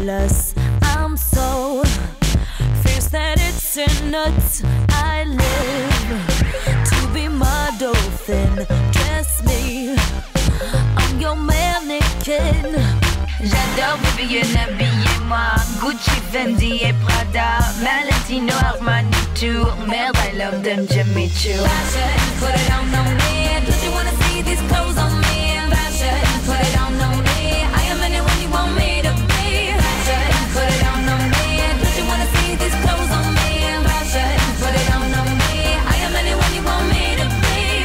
Plus, I'm so fierce that it's in nuts. I live to be my dolphin. Dress me, I'm your mannequin. J'adore baby, habillez-moi. Gucci, Fendi et Prada, Valentino, Armani too. Merde, I love them Jimmy Choo. Fashion, put it on me. Don't you wanna see these clothes on me? Fashion, put it on me. I am anyone you want me to be. Fashion, put it on me. Don't you wanna see these clothes on me? Fashion, put it on me. I am anyone you want me to be.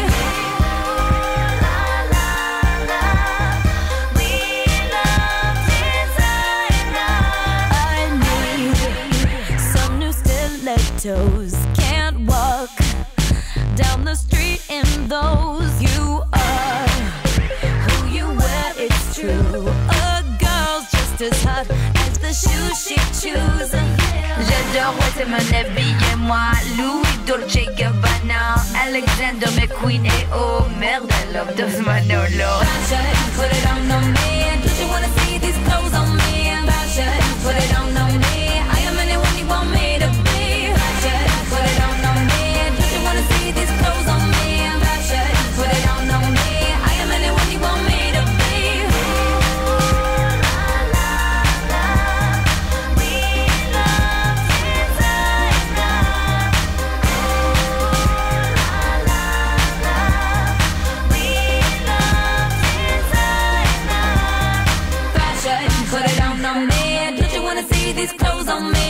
La la la, we love designer. I need some new stilettos. Can't walk down the street in those. You are who you wear, it's true. A girl's just as hot as the shoes she chooses. J'adore, ouais, c'est mon habillez-moi. Louis, Dolce Gabbana, Alexander McQueen et oh merde, I love those Manolo. Fashion, put it on me. Don't you wanna see these clothes on me? Fashion, put it on me. I am anyone you want me to be. Fashion, put it on me. Don't you wanna see these clothes on me? Fashion, put it on me. I am anyone you want me to be. La la la, we love designer. La la la, we love designer. Fashion, put it on me. Don't you wanna see these clothes on me?